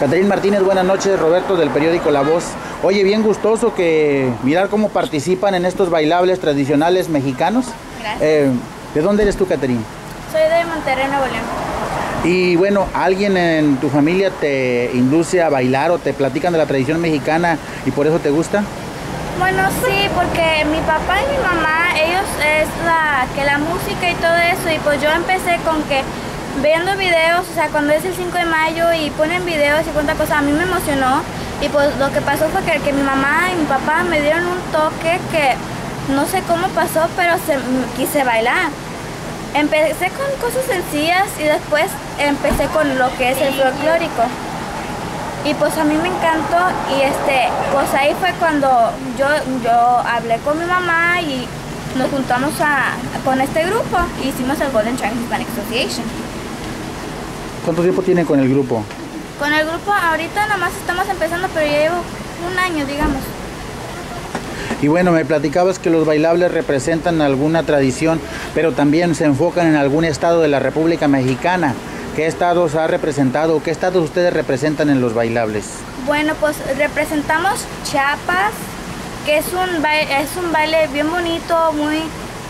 Catherine Martínez, buenas noches. Roberto del periódico La Voz. Oye, bien gustoso que mirar cómo participan en estos bailables tradicionales mexicanos. Gracias. ¿De dónde eres tú, Catherine? Soy de Monterrey, Nuevo León. Y bueno, ¿alguien en tu familia te induce a bailar o te platican de la tradición mexicana y por eso te gusta? Bueno, sí, porque mi papá y mi mamá, ellos es la música y todo eso, y pues yo empecé con que viendo videos, o sea, cuando es el 5 de mayo y ponen videos y cuánta cosa, a mí me emocionó, y pues lo que pasó fue que mi mamá y mi papá me dieron un toque que no sé cómo pasó, pero quise bailar. Empecé con cosas sencillas y después empecé con lo que es el folclórico. Y pues a mí me encantó, y pues ahí fue cuando yo hablé con mi mamá y nos juntamos con este grupo y hicimos el Golden Triangle Hispanic Association. ¿Cuánto tiempo tienen con el grupo? Con el grupo ahorita nada más estamos empezando, pero ya llevo un año, digamos. Y bueno, me platicabas que los bailables representan alguna tradición, pero también se enfocan en algún estado de la República Mexicana. ¿Qué estados ha representado? ¿Qué estados ustedes representan en los bailables? Bueno, pues representamos Chiapas, que es un baile bien bonito, muy,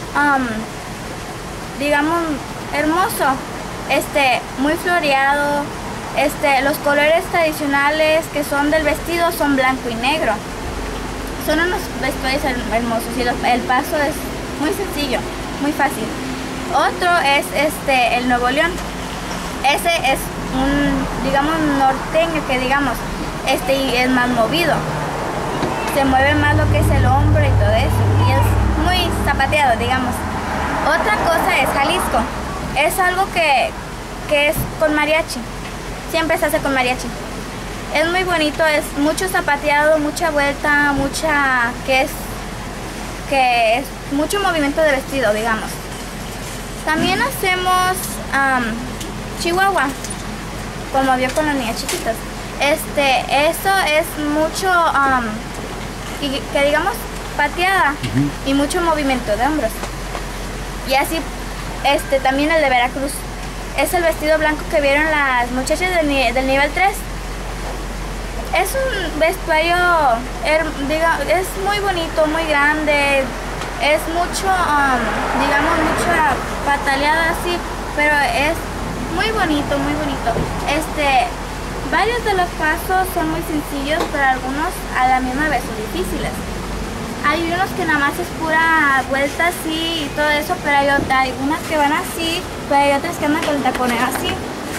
digamos, hermoso, muy floreado. Los colores tradicionales que son del vestido son blanco y negro. Son unos vestuarios hermosos y el paso es muy sencillo, muy fácil. Otro es el Nuevo León. Ese es digamos, norteño, que digamos, y es más movido. Se mueve más lo que es el hombro y todo eso, y es muy zapateado, digamos. Otra cosa es Jalisco. Es algo que es con mariachi. Siempre se hace con mariachi. Es muy bonito, es mucho zapateado, mucha vuelta, que es mucho movimiento de vestido, digamos. También hacemos Chihuahua, como vio con las niñas chiquitas. Eso es mucho, que digamos, pateada y mucho movimiento de hombros. Y así, también el de Veracruz. Es el vestido blanco que vieron las muchachas del nivel 3. Es un vestuario, es muy bonito, muy grande. Es mucho, digamos, mucha pataleada así, pero es muy bonito, muy bonito. Varios de los pasos son muy sencillos, pero algunos a la misma vez son difíciles. Hay unos que nada más es pura vuelta así y todo eso, pero hay unas que van así, pero hay otras que andan con el tacón así.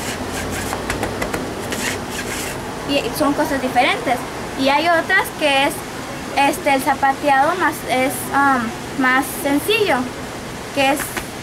Y son cosas diferentes. Y hay otras que es el zapateado más sencillo, que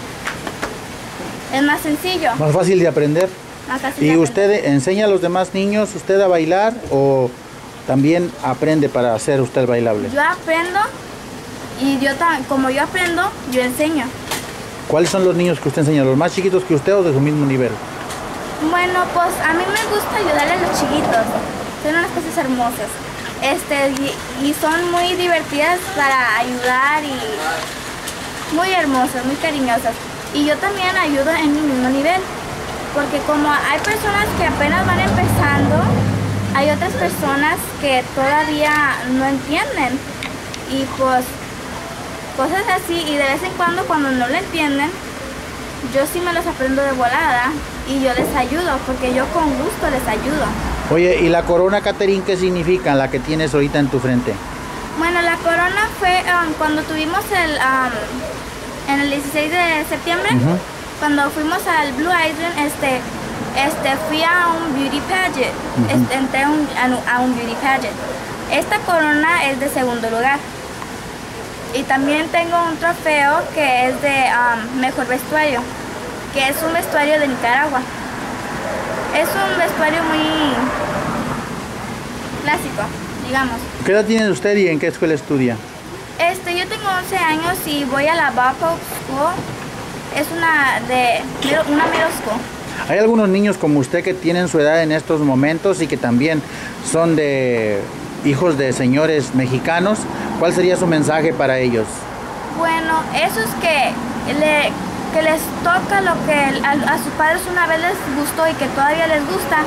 es más sencillo. Más fácil de aprender. Más fácil ¿Y de usted aprender. enseña a los demás niños usted a bailar o también aprende para hacer usted bailable? Yo aprendo, y como yo aprendo, yo enseño. ¿Cuáles son los niños que usted enseña? ¿Los más chiquitos que usted o de su mismo nivel? Bueno, pues a mí me gusta ayudarle a los chiquitos. Son unas cosas hermosas. Y son muy divertidas para ayudar y muy hermosas, muy cariñosas. Y yo también ayudo en mi mismo nivel. Porque como hay personas que apenas van empezando, hay otras personas que todavía no entienden. Y pues cosas así, y de vez en cuando no lo entienden, yo sí me los aprendo de volada y yo les ayudo, porque yo con gusto les ayudo. Oye, ¿y la corona, Catherine, qué significa, la que tienes ahorita en tu frente? Bueno, la corona fue cuando tuvimos en el 16 de septiembre, cuando fuimos al Blue Island, fui a un beauty pageant, entré a un beauty pageant. Esta corona es de segundo lugar. Y también tengo un trofeo que es de mejor vestuario, que es un vestuario de Nicaragua. Es un vestuario muy clásico, digamos. ¿Qué edad tiene usted y en qué escuela estudia? Yo tengo 11 años y voy a la Bob Hope School. Es una middle school. ¿Hay algunos niños como usted que tienen su edad en estos momentos y que también son de hijos de señores mexicanos? ¿Cuál sería su mensaje para ellos? Bueno, esos que les toca lo que a sus padres una vez les gustó y que todavía les gusta,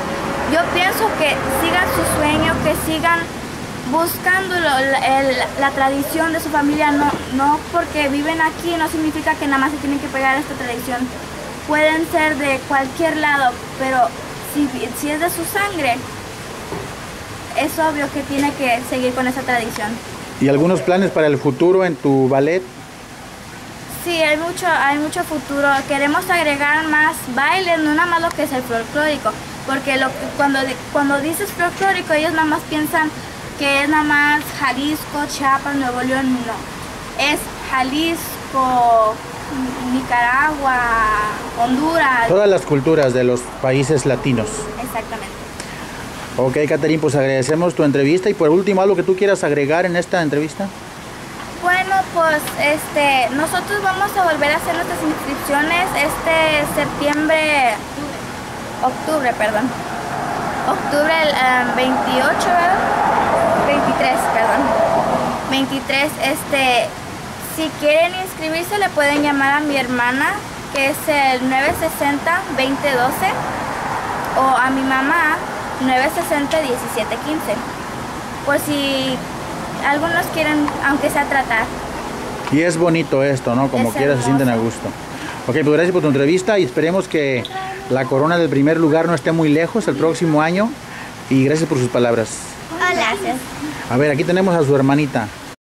yo pienso que sigan su sueño, que sigan buscando la tradición de su familia. No porque viven aquí no significa que nada más se tienen que pegar a esta tradición. Pueden ser de cualquier lado, pero si es de su sangre, es obvio que tiene que seguir con esa tradición. ¿Y algunos planes para el futuro en tu ballet? Sí, hay mucho futuro. Queremos agregar más bailes, no nada más lo que es el folclórico, porque cuando dices folclórico ellos nada más piensan que es nada más Jalisco, Chiapas, Nuevo León. No, es Jalisco, Nicaragua, Honduras. Todas las culturas de los países latinos. Exactamente. Ok, Catherine, pues agradecemos tu entrevista y por último, ¿algo que tú quieras agregar en esta entrevista? Bueno, pues nosotros vamos a volver a hacer nuestras inscripciones octubre, 28, ¿verdad? 23, perdón. 23, si quieren inscribirse le pueden llamar a mi hermana, que es el 960-2012, o a mi mamá, 960-1715, por si algunos quieren, aunque sea tratar. Y es bonito esto, ¿no? Como quiera se sienten a gusto. Ok, pues gracias por tu entrevista y esperemos que la corona del primer lugar no esté muy lejos el próximo año. Y gracias por sus palabras. Gracias. A ver, aquí tenemos a su hermanita.